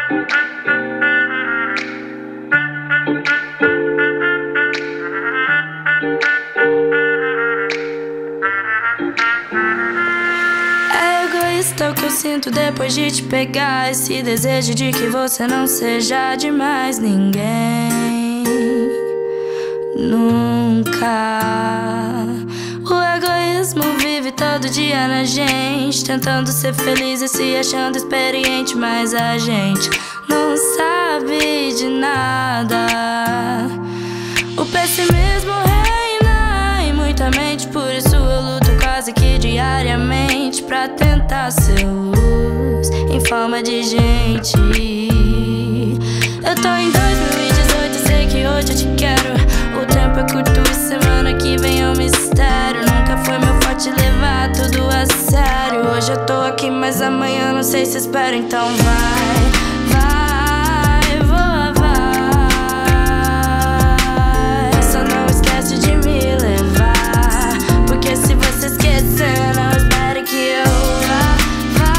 É egoísta o que eu sinto depois de te pegar. Esse desejo de que você não seja de mais ninguém, nunca. O egoísmo vive todo dia na gente, tentando ser feliz e se achando experiente, mas a gente não sabe de nada. O pessimismo reina em muita mente, por isso eu luto quase que diariamente pra tentar ser luz em forma de gente. Eu tô em 2018, sei que hoje eu te quero. O tempo é curto e semana que vem é um mistério. Nunca foi meu forte levar tudo a sério. Hoje eu tô aqui, mas amanhã não sei se espero. Então vai, voa, vai. Só não esquece de me levar, porque se você esquecer, não espere que eu vá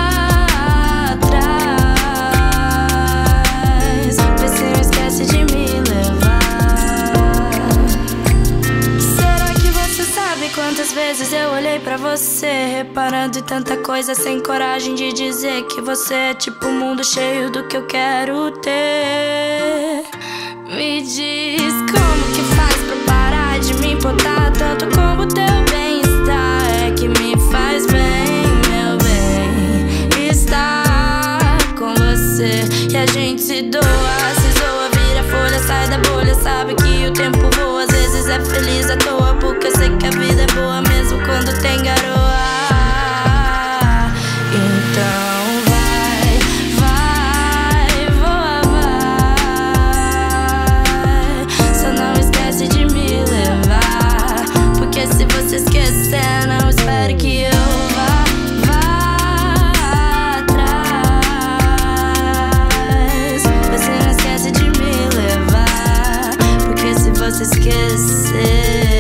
atrás. Vê se não esquece de me levar. Será que você sabe quantas vezes eu olhei pra você, reparando em tanta coisa, sem coragem de dizer que você é tipo um mundo cheio do que eu quero ter? Me diz como que faz pra parar de me importar tanto como teu bem-estar. É que me faz bem, meu bem, estar com você. E a gente se doa, se zoa, vira folha, sai da bolha. Sabe que o tempo voa, às vezes é feliz à toa, porque eu sei que a vida é boa mesmo quando tem garoa. Então vai, voa, vai. Só não esquece de me levar, porque se você esquecer, não espere que eu vá atrás. Você não esquece de me levar, porque se você esquecer.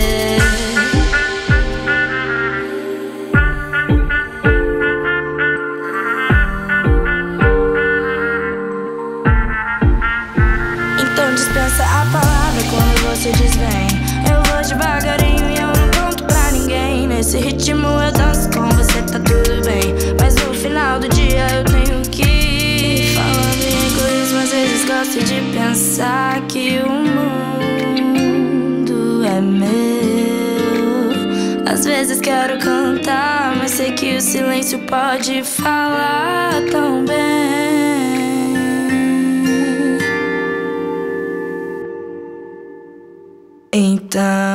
Então dispensa a palavra quando você diz vem. Eu vou devagarinho e eu não conto pra ninguém. Nesse ritmo eu danço com você, tá tudo bem, mas no final do dia eu tenho que ir. Falando em egoísmo, às vezes gosto de pensar que o mundo é meu. Às vezes quero cantar, mas sei que o silêncio pode falar tão bem. Então